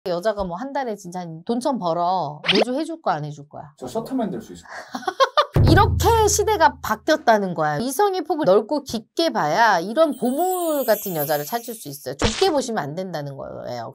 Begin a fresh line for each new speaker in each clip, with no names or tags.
여자가 뭐 한 달에 진짜 돈천 벌어. 내조 해줄 거 안 해줄 거야?
저 셔터맨 될 수 있을 것 같아요.
이렇게 시대가 바뀌었다는 거야. 이성의 폭을 넓고 깊게 봐야 이런 보물 같은 여자를 찾을 수 있어요. 좁게 보시면 안 된다는 거예요.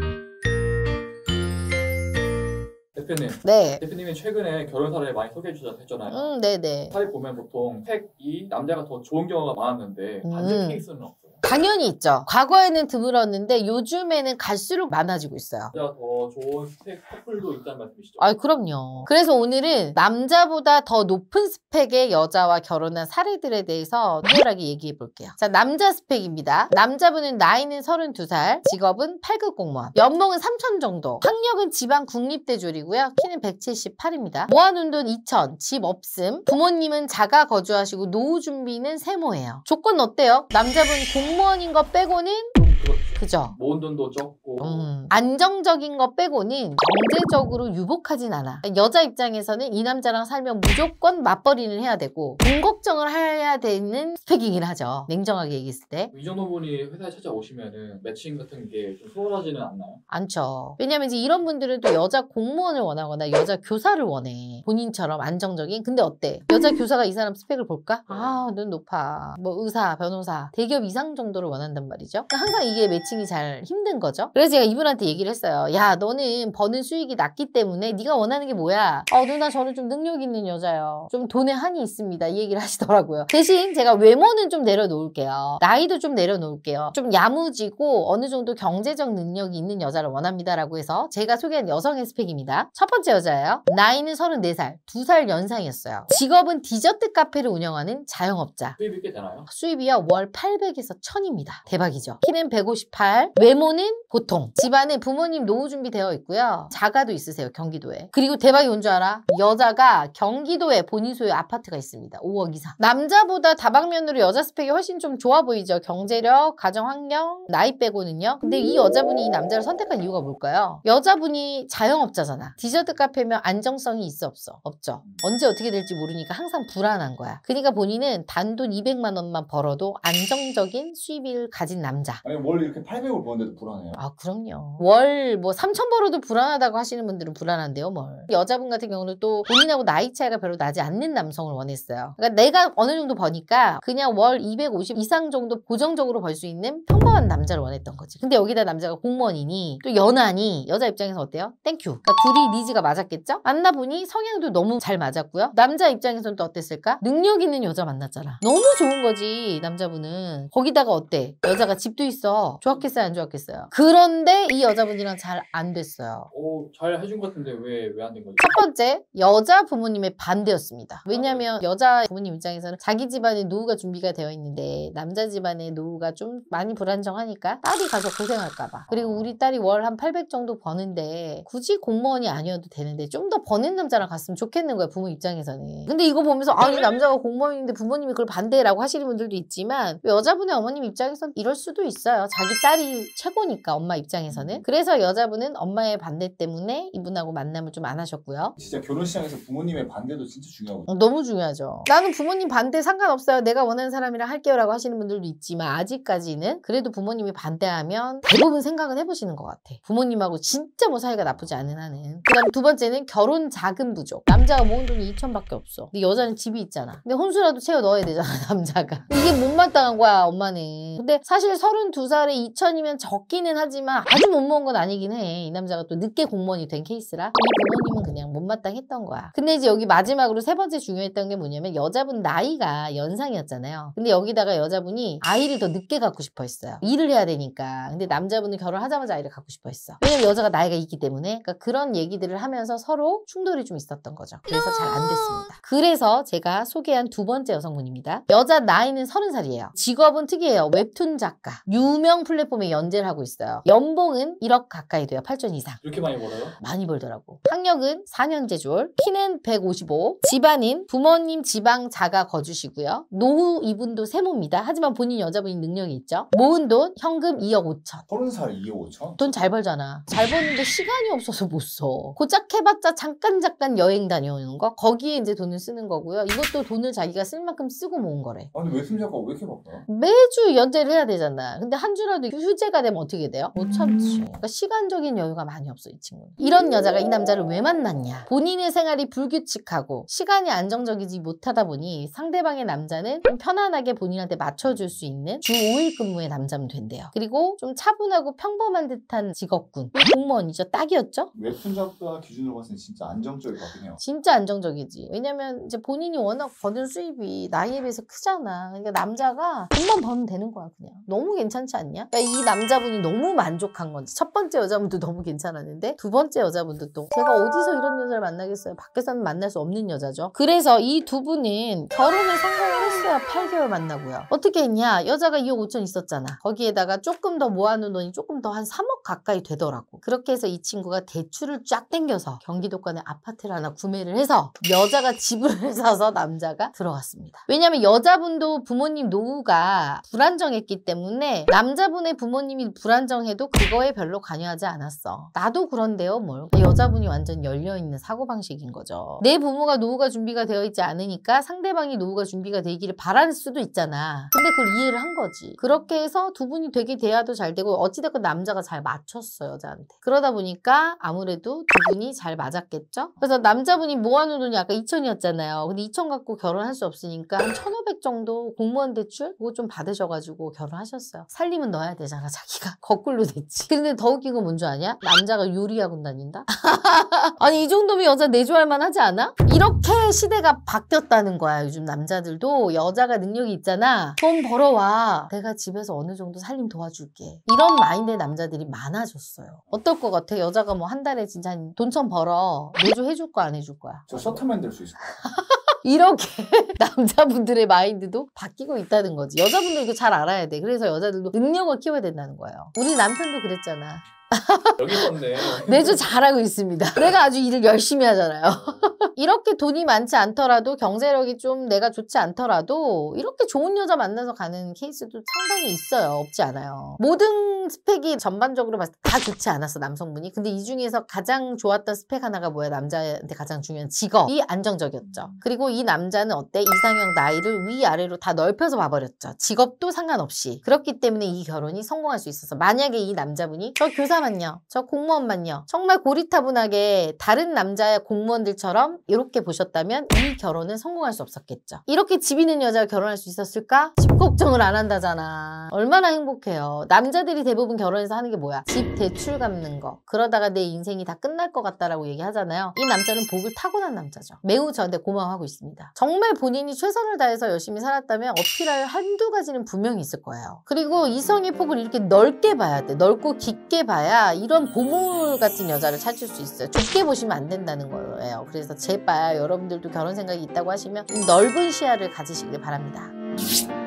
대표님.
네.
대표님이 최근에 결혼 사례 많이 소개해 주셨잖아요.
네네.
사례 보면 보통 팩이 남자가 더 좋은 경우가 많았는데 반대 케이스는 없어요.
당연히 있죠. 과거에는 드물었는데 요즘에는 갈수록 많아지고 있어요.
남자가 더 좋은 스펙 커플도 있다는 말씀이시죠?
아, 그럼요. 그래서 오늘은 남자보다 더 높은 스펙의 여자와 결혼한 사례들에 대해서 리얼하게 얘기해 볼게요. 자, 남자 스펙입니다. 남자분은 나이는 32살, 직업은 8급 공무원, 연봉은 3천 정도, 학력은 지방 국립대졸이고요. 키는 178입니다. 모아놓은 돈 2천, 집 없음, 부모님은 자가 거주하시고 노후 준비는 세모예요. 조건 어때요? 남자분 공무원인 거 빼고는 그죠?
모은 돈도 적고
안정적인 거 빼고는 경제적으로 유복하진 않아. 여자 입장에서는 이 남자랑 살면 무조건 맞벌이를 해야 되고 돈 걱정을 해야 되는 스펙이긴 하죠. 냉정하게 얘기했을 때.
이 정도 분이 회사에 찾아오시면은 매칭 같은 게 좀 수월하지는 않나요?
않죠. 왜냐면 이제 이런 분들은 또 여자 공무원을 원하거나 여자 교사를 원해. 본인처럼 안정적인. 근데 어때? 여자 교사가 이 사람 스펙을 볼까? 아, 눈 높아. 뭐 의사, 변호사, 대기업 이상 정도를 원한단 말이죠. 항상 이게 매칭이 잘 힘든 거죠. 그래서 제가 이분한테 얘기를 했어요. 야, 너는 버는 수익이 낮기 때문에 네가 원하는 게 뭐야? 누나 저는 좀 능력 있는 여자요. 좀 돈에 한이 있습니다. 이 얘기를 하시더라고요. 대신 제가 외모는 좀 내려놓을게요. 나이도 좀 내려놓을게요. 좀 야무지고 어느 정도 경제적 능력이 있는 여자를 원합니다라고 해서 제가 소개한 여성의 스펙입니다. 첫 번째 여자예요. 나이는 34살, 2살 연상이었어요. 직업은 디저트 카페를 운영하는 자영업자.
수입이 꽤 되나요?
수입이요. 월 800에서 1000입니다. 대박이죠. 키는 158, 외모는 보통. 집안에 부모님 노후 준비되어 있고요. 자가도 있으세요. 경기도에. 그리고 대박이 뭔 줄 알아? 여자가 경기도에 본인 소유 아파트가 있습니다. 5억 이상. 남자보다 다방면으로 여자 스펙이 훨씬 좀 좋아 보이죠. 경제력, 가정환경, 나이 빼고는요. 근데 이 여자분이 이 남자를 선택한 이유가 뭘까요? 여자분이 자영업자잖아. 디저트 카페면 안정성이 있어 없어? 없죠. 언제 어떻게 될지 모르니까 항상 불안한 거야. 그러니까 본인은 단돈 200만 원만 벌어도 안정적인 수입을 가진 남자.
아니 월 이렇게 800을 버는데도 불안해요?
아, 그럼요. 월 뭐 3천 벌어도 불안하다고 하시는 분들은 불안한데요, 뭘. 여자분 같은 경우는 또 본인하고 나이 차이가 별로 나지 않는 남성을 원했어요. 그러니까 내가 어느 정도 버니까 그냥 월 250 이상 정도 고정적으로 벌 수 있는 평범한 남자를 원했던 거지. 근데 여기다 남자가 공무원이니 또 연하니 여자 입장에서 어때요? 땡큐. 그러니까 둘이 니즈가 맞았겠죠? 만나보니 성향도 너무 잘 맞았고요. 남자 입장에서는 또 어땠을까? 능력 있는 여자 만났잖아. 너무 좋은 거지, 남자분은. 거기다가 어때? 여자가 집도 있어. 좋았겠어요, 안 좋았겠어요? 그런데 이 여자분이랑 잘 안 됐어요.
잘 해준 것 같은데 왜 안 된 거죠?
첫 번째, 여자 부모님의 반대였습니다. 왜냐면 여자 부모님 입장에서는 자기 집안에 노후가 준비가 되어 있는데 남자 집안의 노후가 좀 많이 불안정하니까 딸이 가서 고생할까봐. 그리고 우리 딸이 월 한 800 정도 버는데 굳이 공무원이 아니어도 되는데 좀 더 버는 남자랑 갔으면 좋겠는 거야, 부모 입장에서는. 근데 이거 보면서 아니 남자가 공무원인데 부모님이 그걸 반대라고 하시는 분들도 있지만 여자분의 어머님 입장에서는 이럴 수도 있어요. 자기 딸이 최고니까, 엄마 입장에서는. 그래서 여자분은 엄마의 반대 때문에 이분하고 만남을 좀 안 하셨고요.
진짜 결혼 시장에서 부모님의 반대도 진짜 중요하거든요.
너무 중요하죠. 나는 부모님 반대 상관없어요. 내가 원하는 사람이랑 할게요 라고 하시는 분들도 있지만 아직까지는 그래도 부모님이 반대하면 대부분 생각은 해보시는 것 같아. 부모님하고 진짜 뭐 사이가 나쁘지 않은 한은. 그 다음 두 번째는 결혼 자금 부족. 남자가 모은 돈이 2천밖에 없어. 근데 여자는 집이 있잖아. 근데 혼수라도 채워 넣어야 되잖아, 남자가. 이게 못마땅한 거야, 엄마는. 근데 사실 32살에 2천이면 적기는 하지만 아주 못 모은 건 아니긴 해. 이 남자가 또 늦게 공무원이 된 케이스라 이 부모님은 그냥 못마땅했던 거야. 근데 이제 여기 마지막으로 세 번째 중요했던 게 뭐냐면 여자분 나이가 연상이었잖아요. 근데 여기다가 여자분이 아이를 더 늦게 갖고 싶어 했어요. 일을 해야 되니까. 근데 남자분은 결혼하자마자 아이를 갖고 싶어 했어. 왜냐면 여자가 나이가 있기 때문에. 그러니까 그런 얘기들을 하면서 서로 충돌이 좀 있었던 거죠. 그래서 잘 안 됐습니다. 그래서 제가 소개한 두 번째 여성분입니다. 여자 나이는 30살이에요. 직업은 특이해요. 웹툰 작가. 유명 플랫폼에 연재를 하고 있어요. 연봉은 1억 가까이 돼요. 8천 이상.
이렇게 많이 벌어요?
많이 벌더라고. 학력은 4년제 졸, 키는 155, 집안은 부모님 지방 자가 거주시고요. 노후 이분도 세모입니다. 하지만 본인 여자분이 능력이 있죠. 모은 돈 현금 2억 5천.
30살 2억 5천?
돈 잘 벌잖아. 잘 버는데 시간이 없어서 못 써. 고작 해봤자 잠깐 여행 다녀오는 거? 거기에 이제 돈을 쓰는 거고요. 이것도 돈을 자기가 쓸 만큼 쓰고 모은 거래.
아, 근데 외순 작가가 왜 이렇게 바빠요?
매주 연재를 해야 되잖아. 근데 한 주라도 휴재가 되면 어떻게 돼요? 못 참지. 그러니까 시간적인 여유가 많이 없어, 이 친구는. 이런 여자가 이 남자를 왜 만났냐? 본인의 생활이 불규칙하고 시간이 안정적이지 못하다 보니 상대방의 남자는 좀 편안하게 본인한테 맞춰줄 수 있는 주 5일 근무의 남자면 된대요. 그리고 좀 차분하고 평범한 듯한 직업군. 공무원이죠. 딱이었죠?
웹툰 작가 기준으로 봤을 때 진짜 안정적일 것 같긴 해요.
진짜 안정적이지. 왜냐면 이제 본인이 워낙 버는 수입이 나이에 비해서 크잖아. 그러니까 남자가 돈만 벌면 되는 거야, 그냥. 너무 괜찮지 않냐? 그러니까 이 남자분이 너무 만족한 건지. 첫 번째 여자분도 너무 괜찮았는데 두 번째 여자분도 또 제가 어디서 이런 여자를 만나겠어요. 밖에서는 만날 수 없는 여자죠. 그래서 이 두 분은 결혼에 성공을 했어요. 8개월 만나고요. 어떻게 했냐? 여자가 2억 5천 있었잖아. 거기에다가 조금 더 모아놓은 돈이 조금 더 한 3억 가까이 되더라고. 그렇게 해서 이 친구가 대출을 쫙 땡겨서 경기도권에 아파트를 하나 구매를 해서 여자가 집을 사서 남자가 들어갔습니다. 왜냐면 여자분도 부모님 노후가 불안정했기 때문에 남자분의 부모님이 불안정해도 그거에 별로 관여하지 않았어. 나도 그런데요, 뭘. 여자분이 완전 열려있는 사고방식인 거죠. 내 부모가 노후가 준비가 되어 있지 않으니까 상대방이 노후가 준비가 되기를 바랄 수도 있잖아. 근데 그걸 이해를 한 거지. 그렇게 해서 두 분이 되게 대화도 잘 되고 어찌됐건 남자가 잘 맞췄어, 여자한테. 그러다 보니까 아무래도 두 분이 잘 맞았겠죠? 그래서 남자분이 모아놓은 돈이 아까 2천이었잖아요. 근데 2천 갖고 결혼할 수 없으니까 한 1,500 정도 공무원 대출 그거 좀 받으셔가지고 결혼하셨어요. 살림은 넣어야 되잖아, 자기가. 거꾸로 됐지. 근데 더 웃긴 건 뭔지 아냐? 남자가 요리학원 다닌다? 아니 이 정도면 여자 내조할 만하지 않아? 이렇게 시대가 바뀌었다는 거야. 요즘 남자들도 여자가 능력이 있잖아. 돈 벌어와. 내가 집에서 어느 정도 살림 도와줄게. 이런 마인드의 남자들이 많아졌어요. 어떨 것 같아? 여자가 뭐 한 달에 진짜 돈 좀 벌어. 내조 해줄 거 안 해줄 거야?
저 셔터맨 될 수 있을 것 같아요.
이렇게 남자분들의 마인드도 바뀌고 있다는 거지. 여자분들 이거 잘 알아야 돼. 그래서 여자들도 능력을 키워야 된다는 거예요. 우리 남편도 그랬잖아.
여기 있었네.
매주 잘하고 있습니다. 내가 아주 일을 열심히 하잖아요. 이렇게 돈이 많지 않더라도 경제력이 좀 내가 좋지 않더라도 이렇게 좋은 여자 만나서 가는 케이스도 상당히 있어요. 없지 않아요. 모든 스펙이 전반적으로 봤을 때 다 좋지 않았어, 남성분이. 근데 이 중에서 가장 좋았던 스펙 하나가 뭐야? 남자한테 가장 중요한 직업이 안정적이었죠. 그리고 이 남자는 어때? 이상형 나이를 위아래로 다 넓혀서 봐버렸죠. 직업도 상관없이. 그렇기 때문에 이 결혼이 성공할 수 있어서 만약에 이 남자분이 저 교사만요, 저 공무원만요, 정말 고리타분하게 다른 남자의 공무원들처럼 이렇게 보셨다면 이 결혼은 성공할 수 없었겠죠. 이렇게 집 있는 여자가 결혼할 수 있었을까? 집 걱정을 안 한다잖아. 얼마나 행복해요. 남자들이 대부분 결혼해서 하는 게 뭐야? 집 대출 갚는 거. 그러다가 내 인생이 다 끝날 것 같다라고 얘기하잖아요. 이 남자는 복을 타고난 남자죠. 매우 저한테 고마워하고 있습니다. 정말 본인이 최선을 다해서 열심히 살았다면 어필할 한두 가지는 분명히 있을 거예요. 그리고 이성의 폭을 이렇게 넓게 봐야 돼. 넓고 깊게 봐야 이런 보물 같은 여자를 찾을 수 있어요. 좁게 보시면 안 된다는 거예요. 그래서 제발 여러분들도 결혼 생각이 있다고 하시면 좀 넓은 시야를 가지시길 바랍니다.